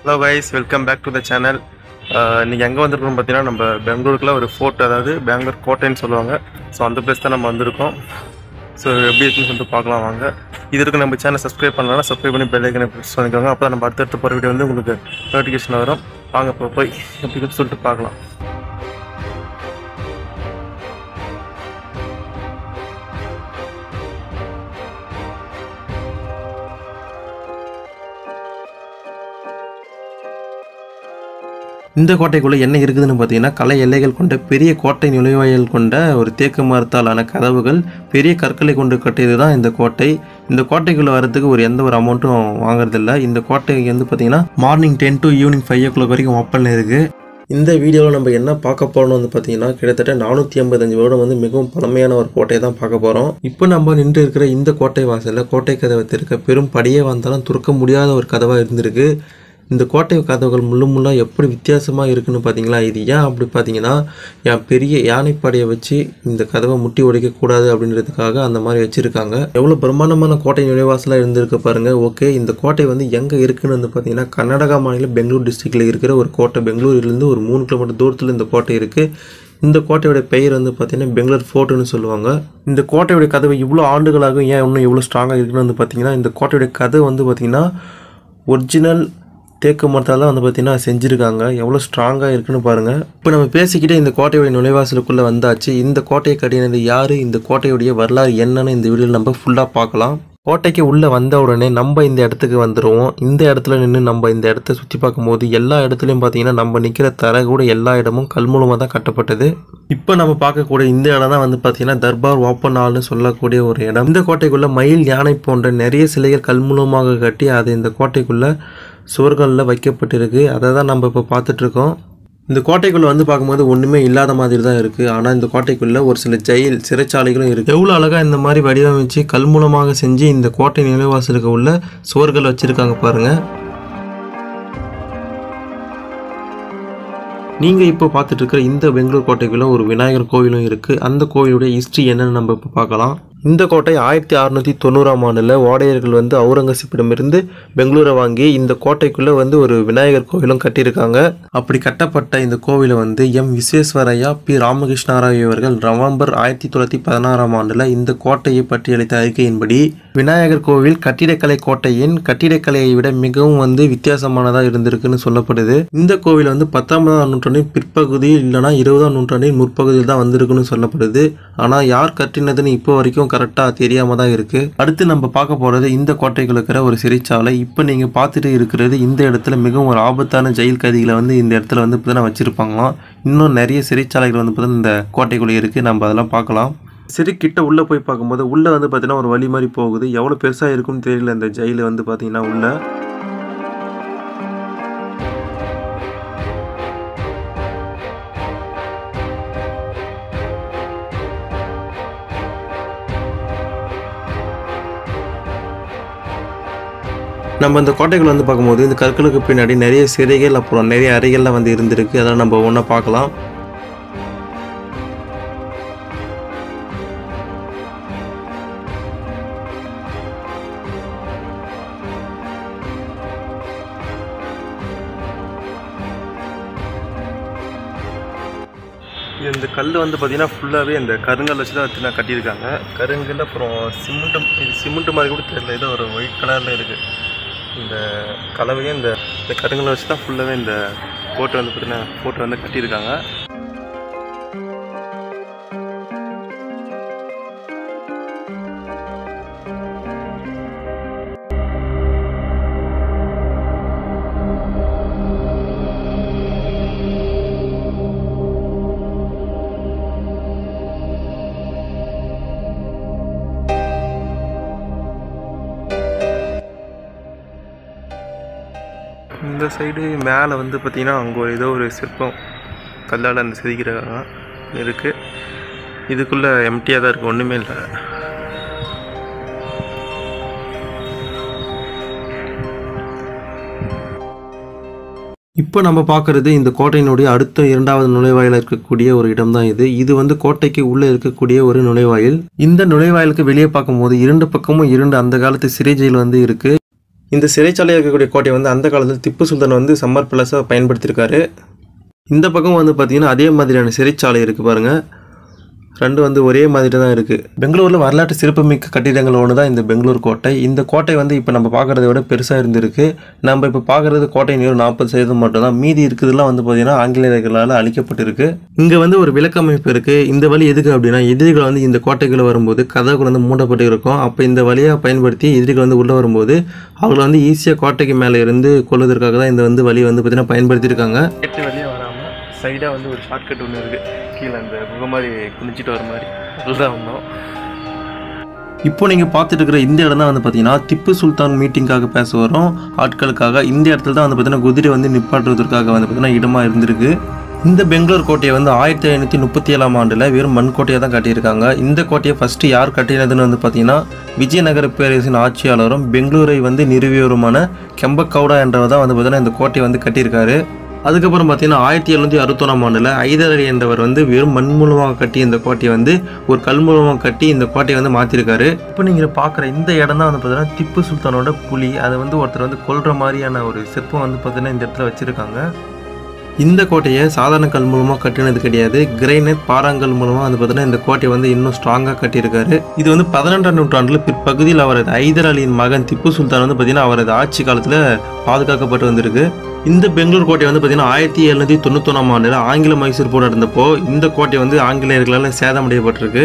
Hello guys, welcome back to the channel. இன்னைக்கு எங்கே வந்திருக்கோம் பார்த்தீங்கன்னா நம்ம பெங்களூருக்குள்ள ஒரு ஃபோர்ட், அதாவது பெங்களூர் கோட்டைன்னு சொல்லுவாங்க. ஸோ அந்த பிளேஸ் தான் நம்ம வந்திருக்கோம். ஸோ எப்படி இருக்குன்னு சொல்லிட்டு பார்க்கலாம் வாங்க. இதுக்கு நம்ம சேனல் சப்ஸ்கிரைப் பண்ணலாம், சப்ஸ்கிரைப் பண்ணி பெல் ஐக்கனை ப்ரெஸ் பண்ணிக்கோங்க. அப்போ நம்ம அடுத்தடுத்து போகிற வீடியோ வந்து உங்களுக்கு நோட்டிஃபிகேஷன் வரும். வாங்க இப்போ போய் எப்படின்னு சொல்லிட்டு பார்க்கலாம். இந்த கோட்டைக்குள்ளே என்ன இருக்குதுன்னு பார்த்தீங்கன்னா, கலை எல்லைகள் கொண்ட பெரிய கோட்டை நுழைவாயில் கொண்ட ஒரு தேக்கு மரத்தாலான கதவுகள், பெரிய கற்களை கொண்டு கட்டியது தான் இந்த கோட்டை. இந்த கோட்டைக்குள்ளே வரதுக்கு எந்த ஒரு அமௌண்ட்டும் வாங்குறதில்ல. இந்த கோட்டைக்கு வந்து பார்த்தீங்கன்னா மார்னிங் 10 to ஈவினிங் 5 o'clock வரைக்கும் ஓப்பனில் இருக்குது. இந்த வீடியோவில் நம்ம என்ன பார்க்க போகிறோம்னு வந்து பார்த்தீங்கன்னா, கிட்டத்தட்ட 485 வருடம் வந்து மிகவும் பழமையான ஒரு கோட்டையை தான் பார்க்க போகிறோம். இப்போ நம்ம நின்று இருக்கிற இந்த கோட்டை வாசலில் கோட்டை கதவை திறக்க பெரும் படியே வந்தாலும் துறக்க முடியாத ஒரு கதவாக இருந்திருக்கு. இந்த கோட்டை கதவுகள் முள்ளாக எப்படி வித்தியாசமாக இருக்குன்னு பார்த்தீங்களா? இது ஏன் அப்படி பார்த்தீங்கன்னா, என் பெரிய யானைப்படையை வச்சு இந்த கதவை முட்டி உடைக்கக்கூடாது அப்படின்றதுக்காக அந்த மாதிரி வச்சுருக்காங்க. எவ்வளோ பிரம்மாண்டமான கோட்டை நுழைவாசலாக இருந்திருக்கு பாருங்கள். ஓகே, இந்த கோட்டை வந்து எங்கே இருக்குன்னு வந்து பார்த்தீங்கன்னா, கர்நாடகா மாநிலம் பெங்களூர் டிஸ்ட்ரிக்டில் இருக்கிற ஒரு கோட்டை. பெங்களூரிலிருந்து ஒரு 3 கிலோமீட்டர் தூரத்தில் இந்த கோட்டை இருக்குது. இந்த கோட்டையோட பெயர் வந்து பார்த்தீங்கன்னா பெங்களூர் ஃபோர்ட்டுன்னு சொல்லுவாங்க. இந்த கோட்டையோட கதவு இவ்வளோ ஆண்டுகளாகும் ஏன் இன்னும் இவ்வளோ ஸ்ட்ராங்காக இருக்குன்னு வந்து பார்த்தீங்கன்னா, இந்த கோட்டையோட கதவு வந்து பார்த்தீங்கன்னா ஒரிஜினல் தேக்கு மரத்தால் தான் வந்து பார்த்தீங்கன்னா செஞ்சுருக்காங்க. எவ்வளோ ஸ்ட்ராங்காக இருக்குன்னு பாருங்கள். இப்போ நம்ம பேசிக்கிட்டே இந்த கோட்டையுடைய நுழைவாசலுக்குள்ளே வந்தாச்சு. இந்த கோட்டையை கட்டினது யார், இந்த கோட்டையுடைய வரலாறு என்னன்னு இந்த வீடியோவில் நம்ம ஃபுல்லாக பார்க்கலாம். கோட்டைக்கு உள்ளே வந்த உடனே நம்ம இந்த இடத்துக்கு வந்துடுவோம். இந்த இடத்துல நின்று நம்ம இந்த இடத்த சுற்றி பார்க்கும்போது எல்லா இடத்துலையும் பார்த்தீங்கன்னா நம்ம நிற்கிற தர கூட எல்லா இடமும் கல் மூலமாக தான் கட்டப்பட்டது. இப்போ நம்ம பார்க்கக்கூடிய இந்த இடம் தான் வந்து பார்த்தீங்கன்னா தர்பார் ஓப்பன் ஹால்னு சொல்லக்கூடிய ஒரு இடம். இந்த கோட்டைக்குள்ளே மயில், யானை போன்ற நிறைய சிலைகள் கல் மூலமாக கட்டி அது இந்த கோட்டைக்குள்ளே சுவர்களில் வைக்கப்பட்டிருக்கு. அதை தான் நம்ம இப்போ பார்த்துட்ருக்கோம். இந்த கோட்டைக்குள்ளே வந்து பார்க்கும்போது ஒன்றுமே இல்லாத மாதிரி தான் இருக்குது. ஆனால் இந்த கோட்டைக்குள்ளே ஒரு சில சிறைச்சாலைகளும் இருக்குது. எவ்வளோ அழகாக இந்த மாதிரி வடிவமைச்சு கல் மூலமாக செஞ்சு இந்த கோட்டை நிலைவாசலுக்கு உள்ள சுவர்கள் வச்சுருக்காங்க பாருங்கள். நீங்கள் இப்போ பார்த்துட்டு இருக்கிற இந்த பெங்களூர் கோட்டைக்குள்ளே ஒரு விநாயகர் கோவிலும் இருக்குது. அந்த கோவிலுடைய ஹிஸ்ட்ரி என்னன்னு நம்ம இப்போ பார்க்கலாம். இந்த கோட்டை 1690ஆம் ஆண்டில் ஓடையர்கள் வந்து அவுரங்கசீப்பிடமிருந்து பெங்களூரை வாங்கி இந்த கோட்டைக்குள்ளே வந்து ஒரு விநாயகர் கோவிலும் கட்டியிருக்காங்க. அப்படி கட்டப்பட்ட இந்த கோவிலை வந்து எம் விஸ்வேஸ்வரையா, பி ராமகிருஷ்ணராவ் இவர்கள் நவம்பர் 1916ஆம் ஆண்டில் இந்த கோட்டையை பற்றி அளித்த அறிக்கையின்படி விநாயகர் கோவில் கட்டிடக்கலை கோட்டையின் கட்டிடக்கலையை விட மிகவும் வந்து வித்தியாசமானதாக இருந்திருக்குன்னு சொல்லப்படுது. இந்த கோவில் வந்து 19ஆம் நூற்றாண்டின் பிற்பகுதியில் இல்லைனா 20ஆம் நூற்றாண்டின் முற்பகுதியில் தான் வந்திருக்குன்னு சொல்லப்படுது. ஆனால் யார் கட்டினதுன்னு இப்போ வரைக்கும் கரெக்டாக தெரியாம தான் இருக்கு. அடுத்து நம்ம பார்க்க போறது இந்த கோட்டைக்குள்ள இருக்கிற ஒரு சிறைச்சாலை. இப்போ நீங்க பார்த்துட்டு இருக்கிறது இந்த இடத்துல மிகவும் ஒரு ஆபத்தான ஜெயில் கைதிகளை வந்து இந்த இடத்துல வந்து இப்போதான் வச்சிருப்பாங்களாம். இன்னும் நிறைய சிறைச்சாலைகள் வந்து பார்த்தீங்கன்னா இந்த கோட்டைக்குள்ள இருக்கு. நம்ம அதெல்லாம் பார்க்கலாம். சிறை கிட்ட உள்ள போய் பார்க்கும்போது உள்ள வந்து பார்த்தீங்கன்னா ஒரு வழி மாதிரி போகுது. எவ்வளோ பெருசாக இருக்குன்னு தெரியல இந்த ஜெயில வந்து பார்த்தீங்கன்னா உள்ள. நம்ம இந்த கோட்டைகள் வந்து பார்க்கும்போது இந்த கற்களுக்கு பின்னாடி நிறைய சிறைகள் அப்புறம் நிறைய அறைகள்லாம் வந்து இருந்திருக்கு. அதெல்லாம் நம்ம ஒன்றா பார்க்கலாம். இந்த கல் வந்து பார்த்தீங்கன்னா ஃபுல்லாகவே இந்த கருங்கல் வச்சு தான் வச்சு கட்டியிருக்காங்க. கருங்கல் அப்புறம் சிமெண்ட் மாதிரி கூட தெரியல, ஏதோ ஒரு ஒயிட் கலரில் இருக்குது. இந்த கலவையும் இந்த கருங்கலை வச்சு தான் ஃபுல்லாகவே இந்த கோட்டை வந்து பார்த்தீங்கன்னா கோட்டை வந்து கட்டியிருக்காங்க. இந்த சைடு மேலே வந்து பார்த்திங்கன்னா அங்கே ஏதோ ஒரு சிற்பம் கல்லால் அந்த செதுக்கிறாங்க இருக்குது. இதுக்குள்ளே எம்டியாக தான் இருக்குது, ஒன்றுமே இல்லை. இப்போ நம்ம பார்க்குறது இந்த கோட்டையினுடைய அடுத்த 2வது நுழைவாயில் இருக்கக்கூடிய ஒரு இடம் தான் இது. இது வந்து கோட்டைக்கு உள்ளே இருக்கக்கூடிய ஒரு நுழைவாயில். இந்த நுழைவாயிலுக்கு வெளியே பார்க்கும்போது 2 பக்கமும் 2 அந்த காலத்து சிறை ஜெயில் வந்து இருக்குது. இந்த சிறைச்சாலையாக இருக்கக்கூடிய கோட்டையை வந்து அந்த காலத்தில் திப்பு சுல்தான் வந்து சம்மர் பிளஸாக பயன்படுத்தியிருக்காரு. இந்த பக்கம் வந்து பார்த்திங்கன்னா அதே மாதிரியான சிறைச்சாலை இருக்குது பாருங்கள். ரெண்டும் வந்து ஒரே மாதிரி தான் இருக்குது. பெங்களூரில் வரலாற்று சிறப்புமிக்க கட்டிடங்கள் ஒன்று தான் இந்த பெங்களூர் கோட்டை. இந்த கோட்டை வந்து இப்போ நம்ம பார்க்குறத விட பெருசாக இருந்திருக்கு. நம்ம இப்போ பார்க்குறது கோட்டை நீர் 40% மட்டும்தான். மீதி இருக்கிறதுலாம் வந்து பார்த்திங்கன்னா ஆங்கிலேயர்களால் அழிக்கப்பட்டிருக்கு. இங்கே வந்து ஒரு விளக்கமைப்பு இருக்குது. இந்த வழி எதுக்கு அப்படின்னா எதிரிகள் வந்து இந்த கோட்டைக்குள்ளே வரும்போது கதவுகள் வந்து மூடப்பட்டு இருக்கும். அப்போ இந்த வழியாக பயன்படுத்தி எதிரிகள் வந்து உள்ளே வரும்போது அவங்களை வந்து ஈஸியாக கோட்டைக்கு மேலே இருந்து கொள்வதற்காக தான் இந்த வந்து வழி வந்து பார்த்திங்கன்னா பயன்படுத்தியிருக்காங்க. வழியாக வராமல் சைடாக வந்து ஒரு ஷார்ட்கட் ஒன்று இருக்குது. கீழே அந்த குகை மாதிரி குளிச்சுட்டு வர மாதிரி அதுதான் வந்தோம். இப்போ நீங்கள் பார்த்துட்டு இருக்கிற இந்த இடம் தான் வந்து பார்த்தீங்கன்னா திப்பு சுல்தான் மீட்டிங்காக பேச வரும் ஆட்களுக்காக. இந்த இடத்துல தான் வந்து பார்த்தீங்கன்னா குதிரை வந்து நிப்பாட்டுவதற்காக வந்து பார்த்தீங்கன்னா இடமா இருந்திருக்கு. இந்த பெங்களூர் கோட்டையை வந்து 1537ஆம் ஆண்டில் வெறும் மண் கோட்டையாக தான் கட்டியிருக்காங்க. இந்த கோட்டையை ஃபஸ்ட்டு யார் கட்டினதுன்னு வந்து பார்த்தீங்கன்னா விஜயநகர பேரரசின் ஆட்சியாளரும் பெங்களூரை வந்து நிறுவியவருமான கெம்பகவுடா என்றவர் தான் வந்து பார்த்தீங்கன்னா இந்த கோட்டையை வந்து கட்டியிருக்காரு. அதுக்கப்புறம் பார்த்தீங்கன்னா 1761ஆம் ஆண்டில் ஹைதர் அலி என்றவர் வந்து வெறும் மண் மூலமாக கட்டி இந்த கோட்டையை வந்து ஒரு கல் மூலமாக கட்டி இந்த கோட்டையை வந்து மாற்றிருக்காரு. இப்போ நீங்கள் பார்க்குற இந்த இடம் தான் வந்து பார்த்தீங்கன்னா திப்பு சுல்தானோட புலி. அதை வந்து ஒருத்தர் வந்து கொல்ற மாதிரியான ஒரு சிற்பம் வந்து பார்த்தீங்கன்னா இந்த இடத்துல வச்சுருக்காங்க. இந்த கோட்டையை சாதாரண கல் மூலமாக கட்டினது கிடையாது. கிரைனைட் பாறாங்கல் மூலமாக வந்து பார்த்தீங்கன்னா இந்த கோட்டையை வந்து இன்னும் ஸ்ட்ராங்காக கட்டியிருக்காரு. இது வந்து 12ஆம் நூற்றாண்டில் பிற்பகுதியில் அவரது ஹைதர் அலியின் மகன் திப்பு சுல்தான் வந்து பார்த்தீங்கன்னா அவரது ஆட்சி காலத்தில் பாதுகாக்கப்பட்டு வந்திருக்கு. இந்த பெங்களூர் கோட்டை வந்து பார்த்தீங்கன்னா 1791ஆம் ஆண்டில் ஆங்கில மைசூர் போர் நடந்தப்போ இந்த கோட்டை வந்து ஆங்கிலேயர்களால் சேதமடையப்பட்டிருக்கு.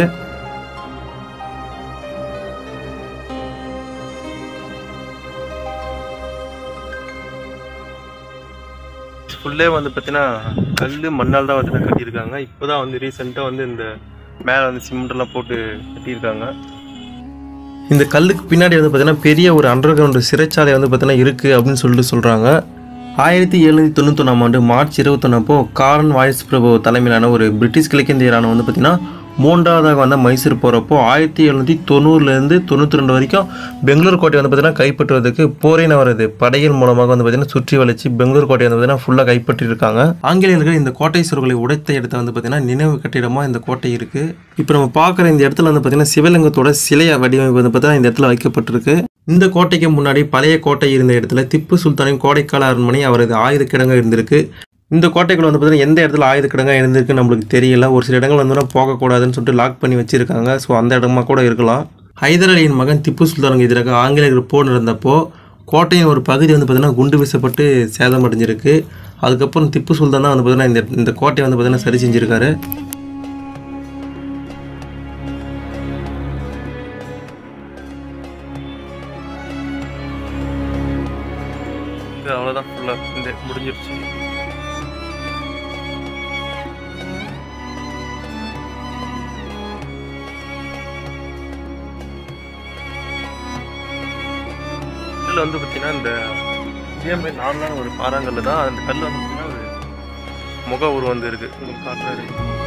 ஃபுல்லே வந்து பார்த்தீங்கன்னா கல் மண்ணால் தான் வந்து கட்டியிருக்காங்க. இப்போ தான் வந்து ரீசெண்டாக வந்து இந்த மேலே வந்து சிமெண்ட்லாம் போட்டு கட்டியிருக்காங்க. இந்த கல்லுக்கு பின்னாடி வந்து பார்த்தீங்கன்னா பெரிய ஒரு அண்டர் கிரவுண்ட் சிறைச்சாலை வந்து பார்த்தீங்கன்னா இருக்குது அப்படின்னு சொல்கிறாங்க. 1791ஆம் ஆண்டு மார்ச் 21 அப்போ காரன் வாய்ஸ் பிரபு தலைமையிலான ஒரு பிரிட்டிஷ் கிழக்கிந்திய இராணுவம் வந்து பார்த்தீங்கன்னா 3ஆவதாக வந்த மைசூர் போகிறப்போ 1790லேருந்து 92 வரைக்கும் பெங்களூர் கோட்டை வந்து பார்த்தீங்கன்னா கைப்பற்றுவதற்கு போரின வரது படைகள் மூலமாக வந்து பார்த்தீங்கன்னா சுற்றி வளைச்சி பெங்களூர் கோட்டை வந்து பார்த்தீங்கன்னா ஃபுல்லாக கைப்பற்றிருக்காங்க. ஆங்கிலேயர்கள் இந்த கோட்டை சுவர்களை உடைத்த இடத்த வந்து பார்த்தீங்கன்னா நினைவு கட்டிடமாக இந்த கோட்டை இருக்குது. இப்போ நம்ம பார்க்குற இந்த இடத்துல வந்து பார்த்தீங்கன்னா சிவலிங்கத்தோட சிலை வடிவமைப்பு வந்து பார்த்தீங்கன்னா இந்த இடத்துல வைக்கப்பட்டிருக்கு. இந்த கோட்டைக்கு முன்னாடி பழைய கோட்டை இருந்த இடத்துல திப்பு சுல்தானின் கோடைக்கால அரண்மனை அவரது ஆயுத கிடங்கு இருந்திருக்கு. இந்த கோட்டைக்குள்ள வந்து பார்த்தீங்கன்னா எந்த இடத்துல ஆயுத கிடங்கா இருந்திருக்கு நம்மளுக்கு தெரியல. ஒரு சில இடங்கள் வந்து போகக்கூடாதுன்னு சொல்லிட்டு லாக் பண்ணி வச்சிருக்காங்க. ஸோ அந்த இடமா கூட இருக்கலாம். ஹைதர் அலியின் மகன் திப்பு சுல்தானுக்கு எதிராக ஆங்கிலேயர்கள் போர் நடந்தப்போ கோட்டையின் ஒரு பகுதி வந்து பார்த்தீங்கன்னா குண்டு வீசப்பட்டு சேதமடைஞ்சிருக்கு. அதுக்கப்புறம் திப்பு சுல்தான் தான் வந்து பார்த்தீங்கன்னா இந்த கோட்டையை வந்து பார்த்தீங்கன்னா சரி செஞ்சிருக்காரு. அவ்வளோதான் ஃபுல்லாக இந்த முடிஞ்சிருச்சு. இதில் வந்து பார்த்தீங்கன்னா இந்த இதே மாதிரி நார்மலான ஒரு பாறாங்கல்ல தான் அந்த கல் வந்து பார்த்தீங்கன்னா ஒரு முக உருவம் வந்து இருக்குது. உங்களுக்கு காட்டுறாரு.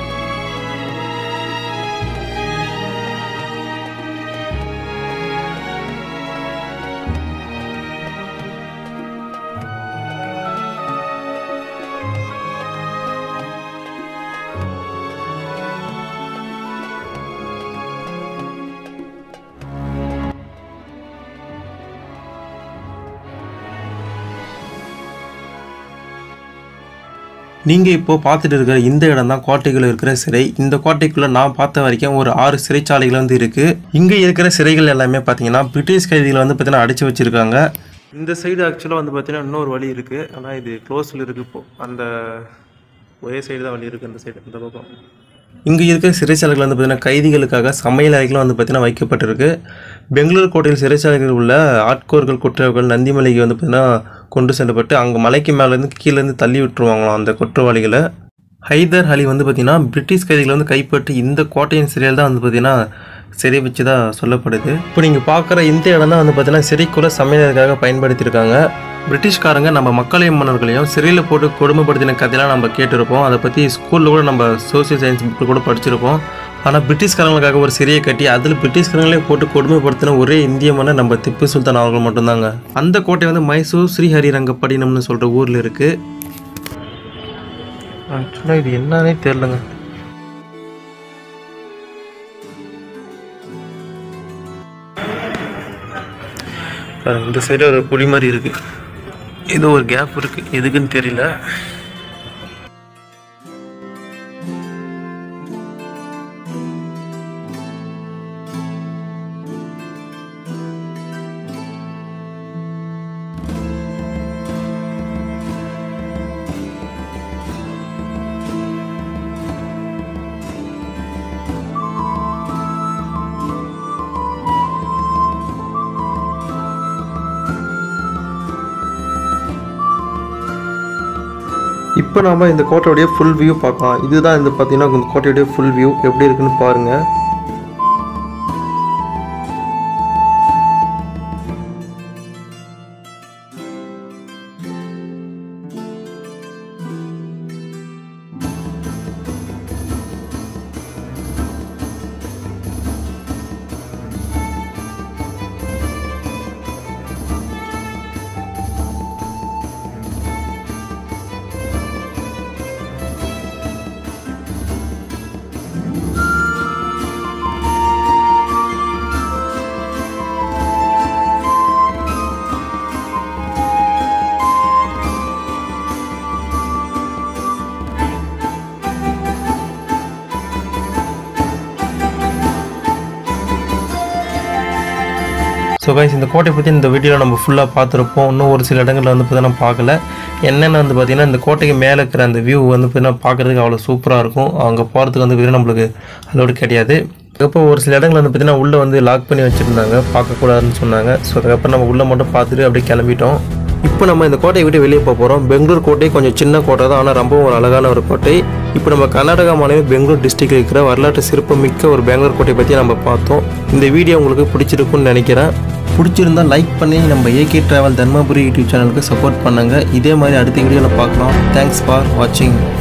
நீங்கள் இப்போது பார்த்துட்டு இருக்கிற இந்த இடம் தான் கோட்டைக்குள்ளே இருக்கிற சிறை. இந்த கோட்டைக்குள்ளே நான் பார்த்த வரைக்கும் ஒரு 6 சிறைச்சாலைகள் வந்து இருக்குது. இங்கே இருக்கிற சிறைகள் எல்லாமே பார்த்தீங்கன்னா பிரிட்டிஷ் கைதிகளை வந்து பார்த்தீங்கன்னா அடைச்சி வச்சுருக்காங்க. இந்த சைடு ஆக்சுவலாக வந்து பார்த்தீங்கன்னா இன்னொரு வழி இருக்குது. ஆனால் இது க்ளோஸில் இருக்குது. இப்போது அந்த ஒரே சைடு தான் வழி இருக்குது. அந்த சைடு இந்த பக்கம் இங்கே இருக்கிற சிறைச்சாலைகள் வந்து பார்த்தீங்கன்னா கைதிகளுக்காக சமையல் அறைகளும் வந்து பார்த்தீங்கன்னா வைக்கப்பட்டிருக்கு. பெங்களூர் கோட்டையில் சிறைச்சாலைகள் உள்ள ஆட்கோர்கள் குற்றவாளிகள் நந்திமலைக்கு வந்து பார்த்தீங்கன்னா கொண்டு செல்லப்பட்டு அங்கே மலைக்கு மேலேருந்து கீழேருந்து தள்ளி விட்டுருவாங்களாம் அந்த குற்றவாளிகளை. ஹைதர் அலி வந்து பார்த்திங்கன்னா பிரிட்டிஷ் கைதிகளை வந்து கைப்பற்றி இந்த கோட்டையின் சிறையில் தான் வந்து பார்த்திங்கன்னா சிறை வச்சுதான் சொல்லப்படுது. இப்போ நீங்கள் பார்க்குற இந்த இடம் தான் வந்து பார்த்தீங்கன்னா சிறைக்குள்ள சமையலுக்காக பயன்படுத்தியிருக்காங்க. பிரிட்டிஷ்காரங்க நம்ம மக்களையும் மன்னர்களையும் சிறையில் போட்டு கொடுமைப்படுத்தின கதையெல்லாம் நம்ம கேட்டிருப்போம். அதை பற்றி ஸ்கூலில் கூட நம்ம சோசியல் சயின்ஸ் புக்கு கூட படிச்சிருப்போம். ஆனால் பிரிட்டிஷ்காரங்களுக்காக ஒரு சிறையை கட்டி அதில் பிரிட்டிஷ்காரங்களே போட்டு கொடுமைப்படுத்தின ஒரே இந்திய மன்னர் நம்ம திப்பு சுல்தான் அவர்கள் மட்டும்தாங்க. அந்த கோட்டை வந்து மைசூர் ஸ்ரீஹரிரங்கப்பட்டினம்னு சொல்கிற ஊரில் இருக்குது. ஆக்சுவலாக இது என்னன்னே தெரிலங்க. பாருங்க, இந்த சைடு ஒரு குழி மாதிரி இருக்குது. இது ஒரு கேப் இருக்குது, எதுக்குன்னு தெரியல. இப்போ நாம் இந்த கோட்டையுடைய ஃபுல் வியூ பார்க்கலாம். இதுதான் இந்த பார்த்தீங்கன்னா இந்த கோட்டையுடைய ஃபுல் வியூ எப்படி இருக்குன்னு பாருங்கள். ஸோ கைஸ், இந்த கோட்டை பற்றி இந்த வீடியோவில் நம்ம ஃபுல்லாக பார்த்துருப்போம். இன்னும் ஒரு சில இடங்களில் வந்து பார்த்தீங்கன்னா பார்க்கல. என்னென்ன வந்து பார்த்திங்கன்னா இந்த கோட்டைக்கு மேலே இருக்கிற அந்த வியூ வந்து பார்த்தீங்கன்னா பார்க்குறதுக்கு அவ்வளோ சூப்பராக இருக்கும். அங்கே போகிறதுக்கு வந்து பார்த்தீங்கன்னா நம்மளுக்கு அதோடு கிடையாது. அதுக்கப்புறம் ஒரு சில இடங்கள் வந்து பார்த்திங்கன்னா உள்ளே வந்து லாக் பண்ணி வச்சுருந்தாங்க, பார்க்கக்கூடாதுன்னு சொன்னாங்க. ஸோ அதுக்கப்புறம் நம்ம உள்ளே மட்டும் பார்த்துட்டு அப்படியே கிளம்பிட்டோம். இப்போ நம்ம இந்த கோட்டையை விட்டு வெளியே போக போகிறோம். பெங்களூர் கோட்டை கொஞ்சம் சின்ன கோட்டை தான், ஆனால் ரொம்பவும் ஒரு அழகான ஒரு கோட்டை. இப்போ நம்ம கர்நாடகா மாநிலம் பெங்களூர் டிஸ்ட்ரிக்டில் இருக்கிற வரலாற்று சிறப்புமிக்க ஒரு பெங்களூர் கோட்டை பற்றி நம்ம பார்த்தோம். இந்த வீடியோ உங்களுக்கு பிடிச்சிருக்குன்னு நினைக்கிறேன். பிடிச்சிருந்தால் லைக் பண்ணி நம்ம ஏகே டிராவல் தர்மபுரி யூடியூப் சேனலுக்கு சப்போர்ட் பண்ணுங்கள். இதே மாதிரி அடுத்த வீடியோவில் பார்க்கலாம். தேங்க்ஸ் ஃபார் வாட்சிங்.